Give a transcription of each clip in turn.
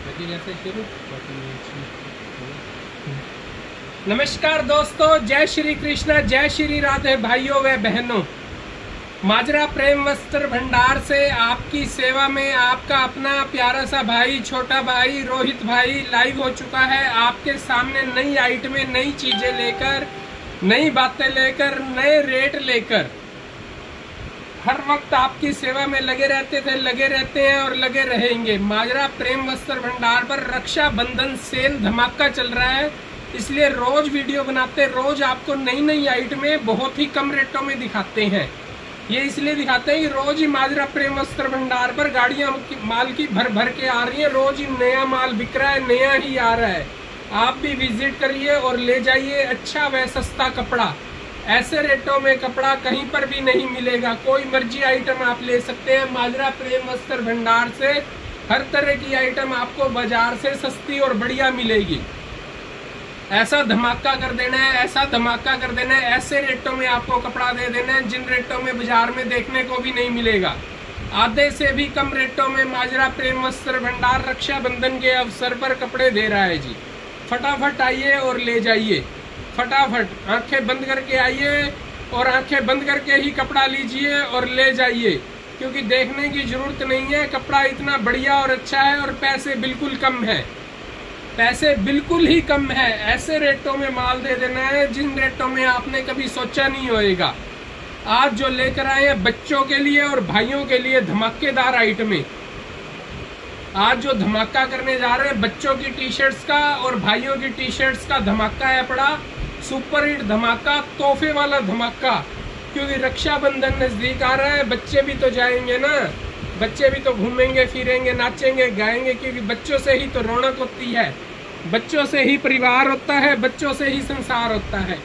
नमस्कार दोस्तों, जय श्री कृष्णा, जय श्री राधे भाइयों व बहनों। माजरा प्रेम वस्त्र भंडार से आपकी सेवा में आपका अपना प्यारा सा भाई, छोटा भाई रोहित भाई लाइव हो चुका है। आपके सामने नई आइटमें, नई चीजें लेकर, नई बातें लेकर, नए रेट लेकर हर वक्त आपकी सेवा में लगे रहते थे, लगे रहते हैं और लगे रहेंगे। माजरा प्रेम वस्त्र भंडार पर रक्षाबंधन सेल धमाका चल रहा है, इसलिए रोज वीडियो बनाते, रोज आपको नई नई आइटमें बहुत ही कम रेटों में दिखाते हैं। ये इसलिए दिखाते हैं कि रोज ही माजरा प्रेम वस्त्र भंडार पर गाड़ियां माल की भर भर के आ रही है, रोज ही नया माल बिक रहा है, नया ही आ रहा है। आप भी विजिट करिए और ले जाइए अच्छा व सस्ता कपड़ा। ऐसे रेटों में कपड़ा कहीं पर भी नहीं मिलेगा। कोई मर्जी आइटम आप ले सकते हैं माजरा प्रेम वस्त्र भंडार से। हर तरह की आइटम आपको बाजार से सस्ती और बढ़िया मिलेगी। ऐसा धमाका कर देना है, ऐसा धमाका कर देना है, ऐसे रेटों में आपको कपड़ा दे देना है जिन रेटों में बाजार में देखने को भी नहीं मिलेगा। आधे से भी कम रेटों में माजरा प्रेम वस्त्र भंडार रक्षाबंधन के अवसर पर कपड़े दे रहा है जी। फटाफट आइए और ले जाइए, फटाफट आंखें बंद करके आइए और आंखें बंद करके ही कपड़ा लीजिए और ले जाइए, क्योंकि देखने की जरूरत नहीं है। कपड़ा इतना बढ़िया और अच्छा है और पैसे बिल्कुल कम है, पैसे बिल्कुल ही कम है। ऐसे रेटों में माल दे देना है जिन रेटों में आपने कभी सोचा नहीं होएगा। आज जो लेकर आए हैं बच्चों के लिए और भाइयों के लिए धमाकेदार आइटमें। आज जो धमाका करने जा रहे हैं बच्चों की टी शर्ट्स का और भाइयों की टी शर्ट्स का धमाका है पड़ा, सुपर हिट धमाका, तोहफे वाला धमाका। क्योंकि रक्षाबंधन नजदीक आ रहा है, बच्चे भी तो जाएंगे ना, बच्चे भी तो घूमेंगे फिरेंगे, नाचेंगे गाएंगे, क्योंकि बच्चों से ही तो रौनक होती है, बच्चों से ही परिवार होता है, बच्चों से ही संसार होता है।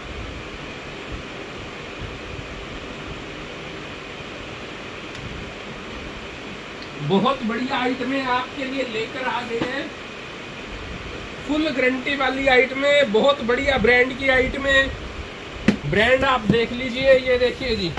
बहुत बढ़िया आइटमें आपके लिए लेकर आ गए हैं, फुल गारंटी वाली आइटमें, बहुत बढ़िया ब्रांड की आइटमें। ब्रांड आप देख लीजिए, ये देखिए जी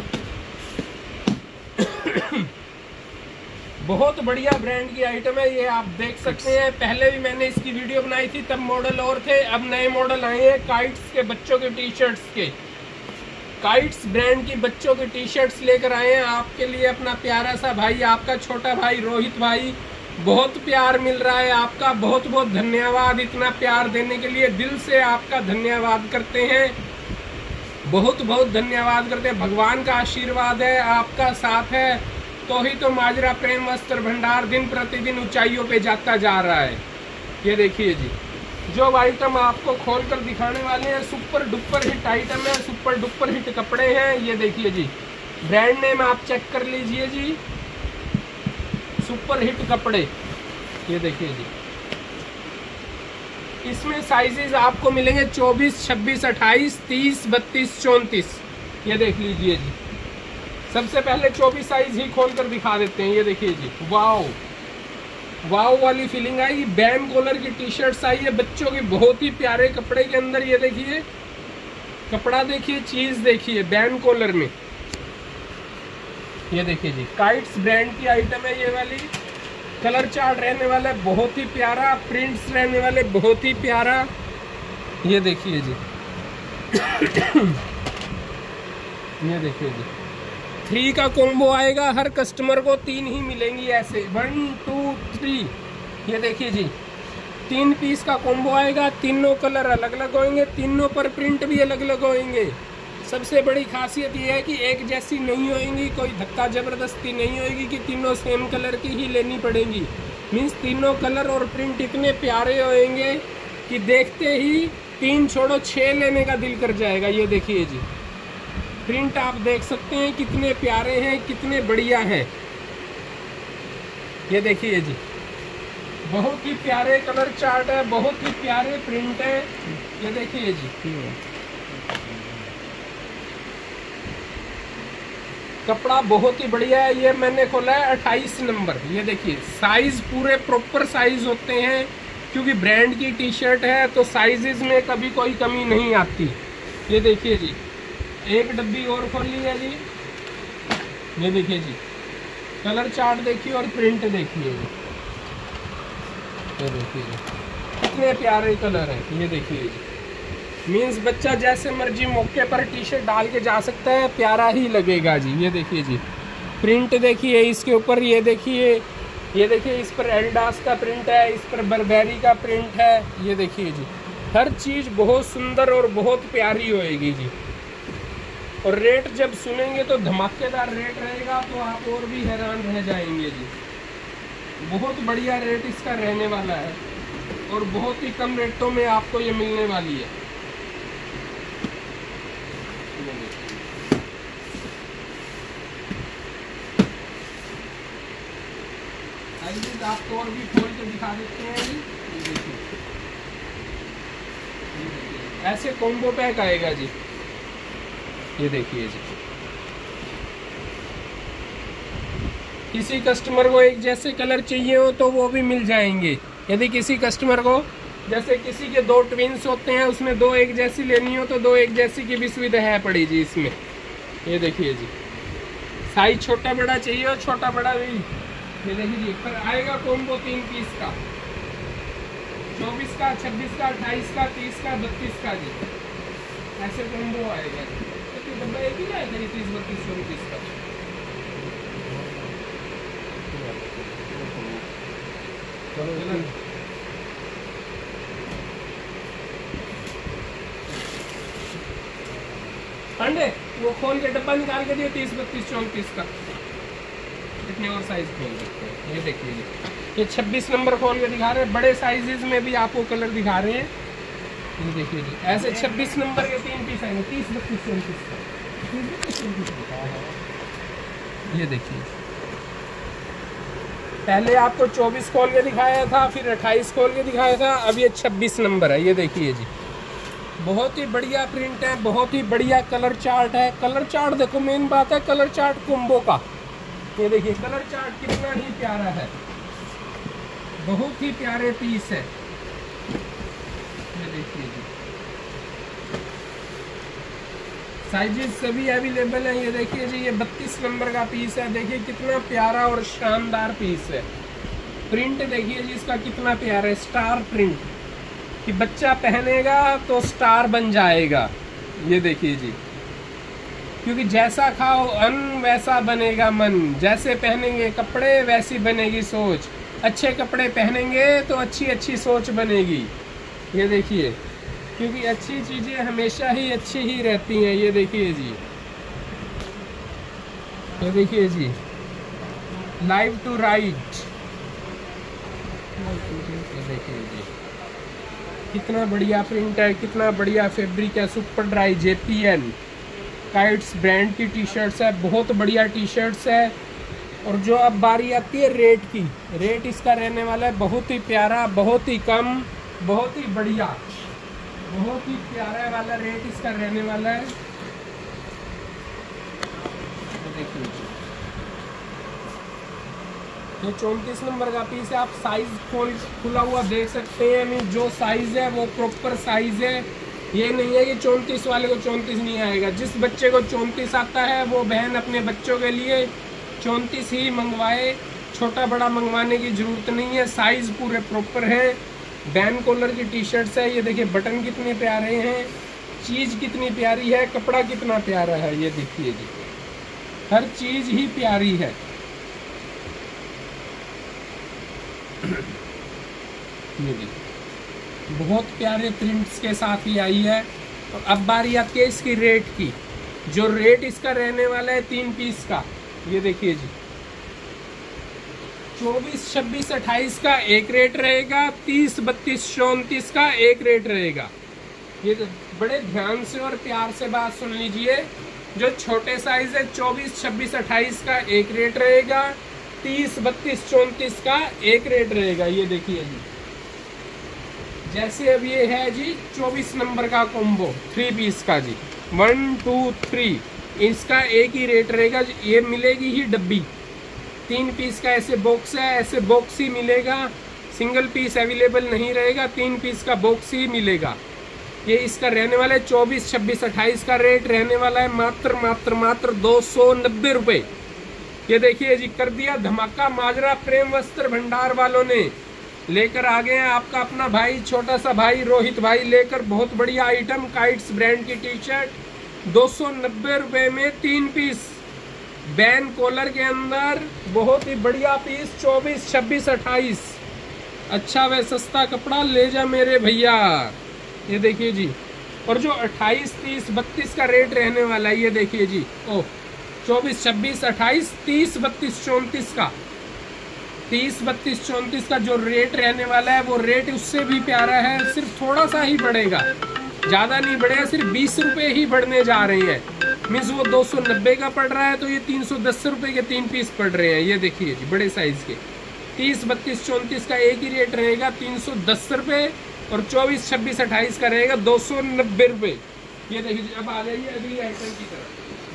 बहुत बढ़िया ब्रांड की आइटम है, ये आप देख सकते हैं। पहले भी मैंने इसकी वीडियो बनाई थी, तब मॉडल और थे, अब नए मॉडल आए हैं काइट्स के बच्चों के टी शर्ट्स के। काइट्स ब्रांड की बच्चों की टी शर्ट्स लेकर आए हैं आपके लिए। अपना प्यारा सा भाई, आपका छोटा भाई रोहित भाई, बहुत प्यार मिल रहा है आपका, बहुत बहुत धन्यवाद। इतना प्यार देने के लिए दिल से आपका धन्यवाद करते हैं, बहुत बहुत धन्यवाद करते हैं। भगवान का आशीर्वाद है, आपका साथ है, तो ही तो माजरा प्रेम वस्त्र भंडार दिन प्रतिदिन ऊंचाइयों पे जाता जा रहा है। ये देखिए जी, जो आइटम आपको खोलकर दिखाने वाले हैं सुपर डुपर हिट आइटम है, सुपर डुपर हिट कपड़े हैं। ये देखिए जी, ब्रांड नेम आप चेक कर लीजिए जी, सुपर हिट कपड़े। ये देखिए जी, इसमें साइजेस आपको मिलेंगे 24, 26, 28, 30, 32, 34। ये देख लीजिए जी, सबसे पहले 24 साइज ही खोलकर दिखा देते हैं। ये देखिए जी, वाओ वाओ वाली फीलिंग आई। बैम कॉलर की टी शर्ट्स आई है बच्चों की, बहुत ही प्यारे कपड़े के अंदर। ये देखिए कपड़ा, देखिए चीज देखिए, बैम कॉलर में। ये देखिए जी, काइट्स ब्रांड की आइटम है ये वाली। कलर चार्ट रहने वाला है बहुत ही प्यारा, प्रिंट्स रहने वाले बहुत ही प्यारा। ये देखिए जी ये देखिए जी, 3 का कॉम्बो आएगा, हर कस्टमर को 3 ही मिलेंगी ऐसे, 1 2 3। ये देखिए जी, 3 पीस का कॉम्बो आएगा, तीनों कलर अलग अलग होंगे, तीनों पर प्रिंट भी अलग अलग होंगे। सबसे बड़ी खासियत ये है कि एक जैसी नहीं होएंगी, कोई धक्का जबरदस्ती नहीं होएगी कि तीनों सेम कलर की ही लेनी पड़ेगी। मीन्स तीनों कलर और प्रिंट इतने प्यारे होंगे कि देखते ही 3 छोड़ो 6 लेने का दिल कर जाएगा। ये देखिए जी, प्रिंट आप देख सकते हैं कितने प्यारे हैं, कितने बढ़िया हैं। ये देखिए जी, बहुत ही प्यारे कलर चार्ट है, बहुत ही प्यारे प्रिंट है। ये देखिए जी, कपड़ा बहुत ही बढ़िया है। ये मैंने खोला है 28 नंबर। ये देखिए, साइज पूरे प्रॉपर साइज होते हैं, क्योंकि ब्रांड की टी शर्ट है तो साइजेस में कभी कोई कमी नहीं आती। ये देखिए जी, एक डब्बी और खोल ली है जी। ये देखिए जी, कलर चार्ट देखिए और प्रिंट देखिए। ये देखिए कितने प्यारे कलर हैं, ये देखिए जी। मीन्स बच्चा जैसे मर्जी मौके पर टी शर्ट डाल के जा सकता है, प्यारा ही लगेगा जी। ये देखिए जी, प्रिंट देखिए इसके ऊपर, ये देखिए इस पर एडिडास का प्रिंट है, इस पर बर्बेरी का प्रिंट है। ये देखिए जी, हर चीज़ बहुत सुंदर और बहुत प्यारी होएगी जी। और रेट जब सुनेंगे तो धमाकेदार रेट रहेगा, तो आप और भी हैरान रह जाएंगे जी। बहुत बढ़िया रेट इसका रहने वाला है और बहुत ही कम रेटों में आपको ये मिलने वाली है। आइए आपको और भी खोल के दिखा देते हैं जी। ऐसे कॉम्बो पैक आएगा जी, ये देखिए जी। किसी कस्टमर को एक जैसे कलर चाहिए हो तो वो भी मिल जाएंगे। यदि किसी कस्टमर को, जैसे किसी के 2 ट्विंस होते हैं, उसमें 2 एक जैसी लेनी हो तो 2 एक जैसी की भी सुविधा है पड़ी जी इसमें। ये देखिए जी, साइज छोटा बड़ा चाहिए और छोटा बड़ा भी, ये देखिए जी। पर आएगा कॉम्बो 3 पीस का, 24 का, 26 का, 28 का, 30 का, 32 का जी। ऐसे कॉम्बो आएगा जी। तो डब्बा एक ही आएगा जी, 30, 32, 34 का। अंडे वो खोल के डब्बा निकाल के दिए, 30, 32, 34 का। कितने और साइज खोल सकते हैं, ये देखिए ये 26 नंबर खोल के दिखा रहे हैं। बड़े साइजेस में भी आपको कलर दिखा रहे हैं, ये देखिए जी। ऐसे 26 नंबर के 3 पीस आएंगे, 30, 32, 34 का। ये देखिए, पहले आपको 24 खोल के दिखाया था, फिर 28 खोल के दिखाया था, अब ये 26 नंबर है। ये देखिए जी, बहुत ही बढ़िया प्रिंट है, बहुत ही बढ़िया कलर चार्ट है। कलर चार्ट देखो, मेन बात है कलर चार्ट कॉम्बो का। ये देखिए कलर चार्ट कितना ही प्यारा है, बहुत ही प्यारे पीस है। ये देखिए जी, साइजेस सभी अवेलेबल हैं। ये देखिए जी, ये 32 नंबर का पीस है। देखिए कितना प्यारा और शानदार पीस है। प्रिंट देखिए जी इसका कितना प्यारा है, स्टार प्रिंट, कि बच्चा पहनेगा तो स्टार बन जाएगा। ये देखिए जी, क्योंकि जैसा खाओ अन्न वैसा बनेगा मन, जैसे पहनेंगे कपड़े वैसी बनेगी सोच। अच्छे कपड़े पहनेंगे तो अच्छी अच्छी सोच बनेगी। ये देखिए, क्योंकि अच्छी चीज़ें हमेशा ही अच्छी ही रहती हैं। ये देखिए जी, ये देखिए जी, लाइव टू राइट। ये देखिए जी, कितना बढ़िया प्रिंट है, कितना बढ़िया फैब्रिक है। Super dry JPN Kites brand की टी शर्ट्स है, बहुत बढ़िया टी शर्ट्स है। और जो अब बारी आती है रेट की, रेट इसका रहने वाला है बहुत ही प्यारा, बहुत ही कम, बहुत ही बढ़िया, बहुत ही प्यारा वाला रेट इसका रहने वाला है। देखिए ये 34 नंबर का पीस है। आप साइज खुला हुआ देख सकते हैं। मीन जो साइज है वो प्रॉपर साइज है। ये नहीं है कि 34 वाले को 34 नहीं आएगा। जिस बच्चे को 34 आता है वो बहन अपने बच्चों के लिए 34 ही मंगवाए, छोटा बड़ा मंगवाने की ज़रूरत नहीं है। साइज़ पूरे प्रॉपर हैं। बैन कॉलर की टी शर्ट्स है। ये देखिए बटन कितने प्यारे हैं, चीज़ कितनी प्यारी है, कपड़ा कितना प्यारा है। ये देखिए जी, हर चीज़ ही प्यारी है। ये देखिए बहुत प्यारे प्रिंट्स के साथ ही आई है। और अब बारी आती है इसकी रेट की। जो रेट इसका रहने वाला है 3 पीस का, ये देखिए जी, 24, 26, 28 का एक रेट रहेगा, 30, 32, 34 का एक रेट रहेगा। ये बड़े ध्यान से और प्यार से बात सुन लीजिए। जो छोटे साइज है 24, 26, 28 का एक रेट रहेगा, 30, 32, 34 का एक रेट रहेगा। ये देखिए जी, जैसे अब ये है जी 24 नंबर का कॉम्बो 3 पीस का जी, 1, 2, 3, इसका एक ही रेट रहेगा। ये मिलेगी ही डब्बी। 3 पीस का ऐसे बॉक्स है, ऐसे बॉक्स ही मिलेगा, सिंगल पीस अवेलेबल नहीं रहेगा, 3 पीस का बॉक्स ही मिलेगा। ये इसका रहने वाला है 24, 26, 28 का रेट रहने वाला है मात्र मात्र मात्र 290 रुपये। ये देखिए जी, कर दिया धमाका माजरा प्रेम वस्त्र भंडार वालों ने। लेकर आ गए हैं आपका अपना भाई, छोटा सा भाई रोहित भाई, लेकर बहुत बढ़िया आइटम, काइट्स ब्रांड की टी शर्ट 290 रुपए में 3 पीस बैन कॉलर के अंदर, बहुत ही बढ़िया पीस, 24, 26, 28। अच्छा व सस्ता कपड़ा ले जा मेरे भैया। ये देखिए जी, और जो 28, 30, 32 का रेट रहने वाला है, ये देखिए जी, ओह 24, 26, 28, 30, 32, 34 का, 30, 32, 34 का जो रेट रहने वाला है वो रेट उससे भी प्यारा है। सिर्फ थोड़ा सा ही बढ़ेगा, ज़्यादा नहीं बढ़ेगा, सिर्फ 20 रुपये ही बढ़ने जा रहे हैं। मीन्स वो 290 का पड़ रहा है तो ये 310 रुपये के 3 पीस पड़ रहे हैं। ये देखिए जी, बड़े साइज़ के 30, 32, 34 का एक ही रेट रहेगा 310 रुपये, और 24, 26, 28 का रहेगा 290 रुपये। ये देखिए जी, अब आ जाइए अगली आइटम की तरफ।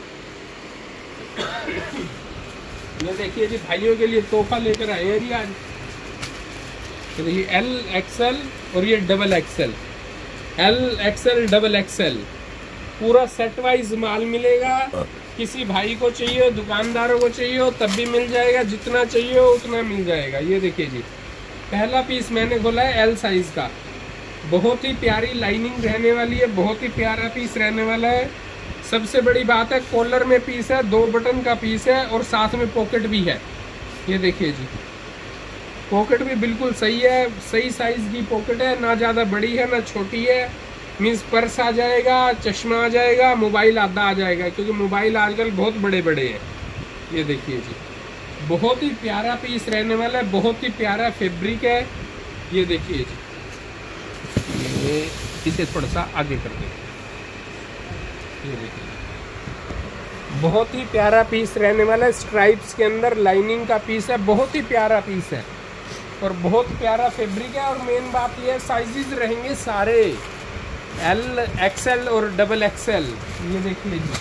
ये देखिए जी, भाइयों के लिए तोहफा लेकर आए हैं जी आज। तो देखिए एल, एक्सएल और ये double XL, L, XL, double XL, पूरा सेट वाइज माल मिलेगा। किसी भाई को चाहिए हो, दुकानदारों को चाहिए हो तब भी मिल जाएगा, जितना चाहिए हो उतना मिल जाएगा। ये देखिए जी, पहला पीस मैंने खोला है एल साइज का, बहुत ही प्यारी लाइनिंग रहने वाली है, बहुत ही प्यारा पीस रहने वाला है। सबसे बड़ी बात है कॉलर में पीस है, 2 बटन का पीस है और साथ में पॉकेट भी है। ये देखिए जी, पॉकेट भी बिल्कुल सही है, सही साइज की पॉकेट है, ना ज़्यादा बड़ी है ना छोटी है। मीन्स पर्स आ जाएगा, चश्मा आ जाएगा, मोबाइल आधा आ जाएगा, क्योंकि मोबाइल आजकल बहुत बड़े बड़े हैं। ये देखिए जी, बहुत ही प्यारा पीस रहने वाला है, बहुत ही प्यारा फैब्रिक है। ये देखिए जी, ये इसे थोड़ा सा आगे कर दें। ये देखिए, बहुत ही प्यारा पीस रहने वाला है, स्ट्राइप्स के अंदर लाइनिंग का पीस है, बहुत ही प्यारा पीस है और बहुत प्यारा फैब्रिक है। और मेन बात यह है साइजेस रहेंगे सारे एल, एक्सएल और डबल एक्सएल। ये देखिए जी,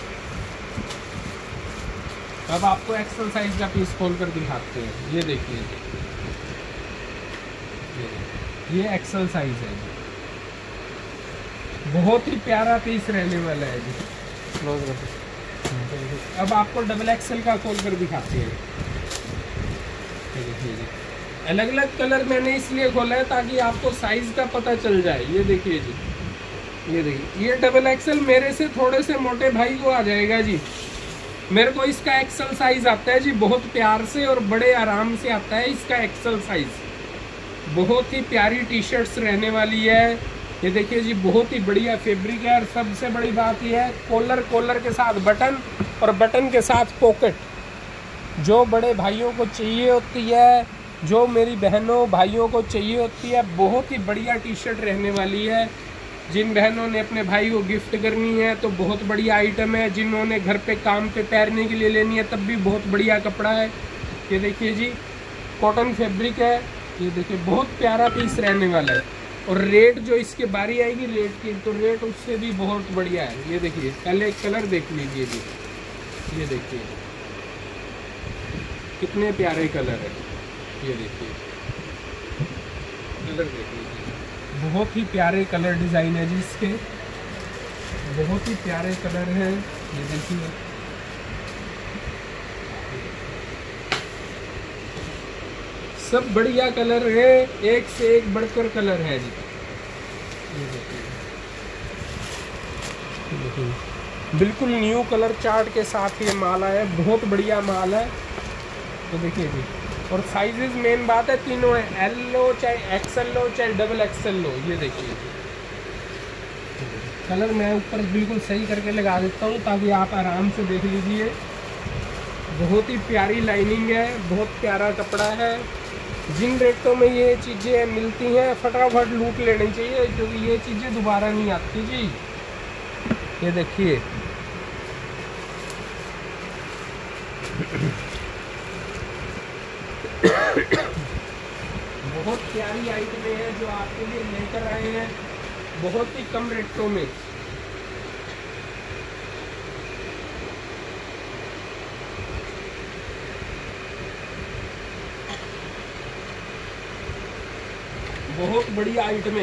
अब आपको एक्सएल साइज का पीस खोल कर दिखाते हैं। ये देखिए, ये एक्सएल साइज है जी, बहुत ही प्यारा पीस रहने वाला है जी। अब आपको डबल एक्सएल का खोल कर दिखाते हैं। ये देखिए जी, अलग अलग कलर मैंने इसलिए खोला है ताकि आपको साइज का पता चल जाए। ये देखिए जी, ये देखिए, ये डबल एक्सएल मेरे से थोड़े से मोटे भाई को आ जाएगा जी। मेरे को इसका एक्सएल साइज आता है जी, बहुत प्यार से और बड़े आराम से आता है इसका एक्सएल साइज। बहुत ही प्यारी टी शर्ट्स रहने वाली है। ये देखिए जी, बहुत ही बढ़िया फैब्रिक है। और सबसे बड़ी बात यह है कॉलर के साथ बटन और बटन के साथ पॉकेट, जो बड़े भाइयों को चाहिए होती है, जो मेरी बहनों भाइयों को चाहिए होती है, बहुत ही बढ़िया टी शर्ट रहने वाली है। जिन बहनों ने अपने भाई को गिफ्ट करनी है तो बहुत बढ़िया आइटम है, जिन्होंने घर पे काम पे पहनने के लिए लेनी है तब भी बहुत बढ़िया कपड़ा है। ये देखिए जी, कॉटन फैब्रिक है। ये देखिए, बहुत प्यारा पीस रहने वाला है। और रेट जो इसके बारी आएगी रेट की, तो रेट उससे भी बहुत बढ़िया है। ये देखिए, पहले कलर देख लीजिए जी, ये देखिए कितने प्यारे कलर है। ये देखिए, कलर देख लीजिए, बहुत ही प्यारे कलर डिज़ाइन है जी इसके, बहुत ही प्यारे कलर हैं। ये देखिए, सब बढ़िया कलर है, एक से एक बढ़कर कलर है जी। ये देखिए, बिल्कुल न्यू कलर चार्ट के साथ ये माल है, बहुत बढ़िया माल है। तो देखिए जी, और साइजेस मेन बात है तीनों है, एल लो चाहे एक्सएल लो चाहे डबल एक्सएल लो। ये देखिए, कलर मैं ऊपर बिल्कुल सही करके लगा देता हूँ ताकि आप आराम से देख लीजिए। बहुत ही प्यारी लाइनिंग है, बहुत प्यारा कपड़ा है। जिन रेटों में ये चीज़ें मिलती हैं फटाफट लूट लेनी चाहिए, क्योंकि ये चीज़ें दोबारा नहीं आती जी। ये देखिए, बहुत प्यारी आइटमें हैं जो आपके लिए लेकर आए हैं बहुत ही कम रेटों में। बहुत बढ़िया आइटमें,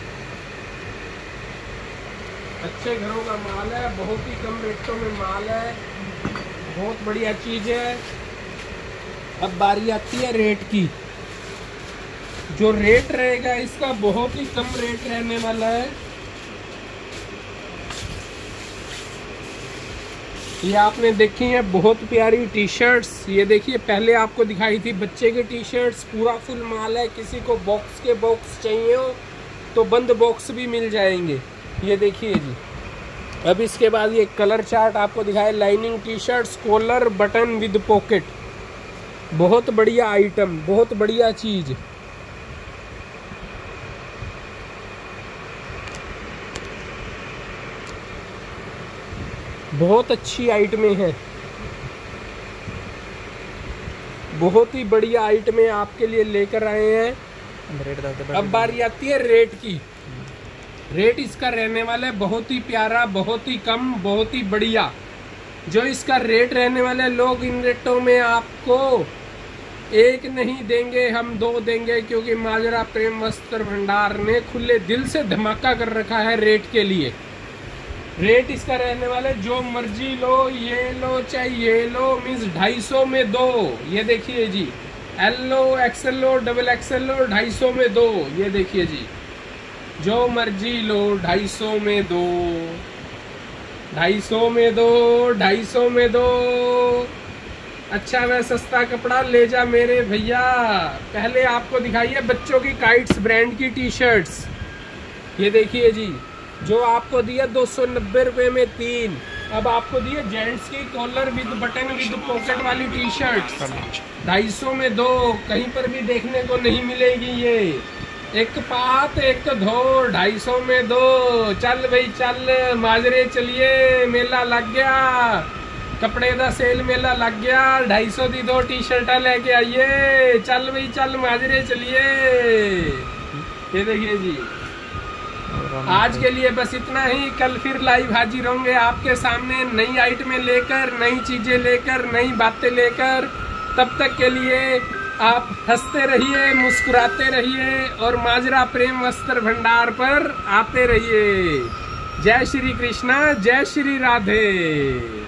अच्छे घरों का माल है, बहुत ही कम रेटों में माल है, बहुत बढ़िया चीज़ है। अब बारी आती है रेट की। जो रेट रहेगा इसका बहुत ही कम रेट रहने वाला है। ये आपने देखी है बहुत प्यारी टी शर्ट्स। ये देखिए, पहले आपको दिखाई थी बच्चे की टी शर्ट्स, पूरा फुल माल है। किसी को बॉक्स के बॉक्स चाहिए हो तो बंद बॉक्स भी मिल जाएंगे। ये देखिए जी। अब इसके बाद ये कलर चार्ट आपको दिखाया, lining T shirts, collar button with pocket. बहुत बढ़िया आइटम, बहुत बढ़िया चीज। बहुत अच्छी आइटमें हैं, बहुत ही बढ़िया आइटमें आपके लिए लेकर आए हैं। अब बारी आती है रेट की। रेट इसका रहने वाला है बहुत ही प्यारा, बहुत ही कम, बहुत ही बढ़िया। जो इसका रेट रहने वाला है, लोग इन रेटों में आपको एक नहीं देंगे, हम 2 देंगे, क्योंकि माजरा प्रेम वस्त्र भंडार ने खुले दिल से धमाका कर रखा है रेट के लिए। रेट इसका रहने वाला है, जो मर्जी लो, ये लो चाहे ये लो, मीन्स 250 में 2। ये देखिए जी, एल लो, एक्सएल लो, डबल एक्सएल लो, 250 में 2। ये देखिए जी, जो मर्जी लो, 250 में 2, 250 में 2, 250 में 2। अच्छा व सस्ता कपड़ा ले जा मेरे भैया। पहले आपको दिखाइए बच्चों की काइट्स ब्रांड की टी शर्ट्स। ये देखिए जी, जो आपको दिया 290 रुपये में 3। अब आपको दिया जेंट्स की collar with button with pocket वाली टी शर्ट, 250 में 2। कहीं पर भी देखने को नहीं मिलेगी ये। एक पात एक धो, 250 में 2। चल भाई चल, माजरे चलिए, मेला लग गया, कपड़े का सेल मेला लग गया। 250 दी 2 टी शर्टा लेके आइए। चल भाई चल, माजरे चलिए। ये देखिए जी, आज के लिए बस इतना ही। कल फिर लाइव हाजिर होंगे आपके सामने नई आइटमें लेकर, नई चीजें लेकर, नई बातें लेकर। तब तक के लिए आप हंसते रहिए, मुस्कुराते रहिए और माजरा प्रेम वस्त्र भंडार पर आते रहिए। जय श्री कृष्णा, जय श्री राधे।